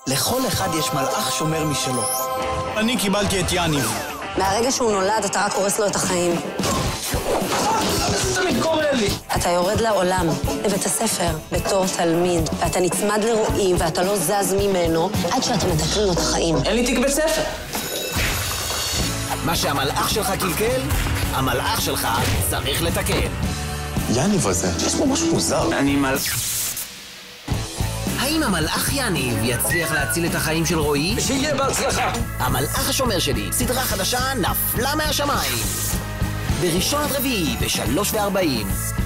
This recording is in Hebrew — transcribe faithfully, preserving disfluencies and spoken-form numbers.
לכל אחד יש מלאך שומר משלו. אני קיבלתי את יניב. מהרגע שהוא נולד אתה רק הורס לו את החיים. למה זה תמיד קורה לי? אתה יורד לעולם, לבית הספר, בתור תלמיד, ואתה נצמד לרועי ואתה לא זז ממנו עד שאתה מתקן לו את החיים. אין לי תיק בית ספר. מה שהמלאך שלך קלקל, המלאך שלך צריך לתקן. יניב הזה, יש בו משהו מוזר. אני מל... האם המלאך יניב יצליח להציל את החיים של רועי? שיהיה בהצלחה. המלאך השומר שלי, סדרה חדשה נפלה מהשמיים. בראשון עד רביעי, בשלוש וארבעים.